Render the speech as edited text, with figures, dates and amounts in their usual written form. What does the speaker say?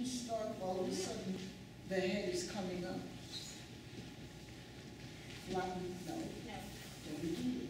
you start all of a sudden the head is coming up? Flatten, no. No. Don't do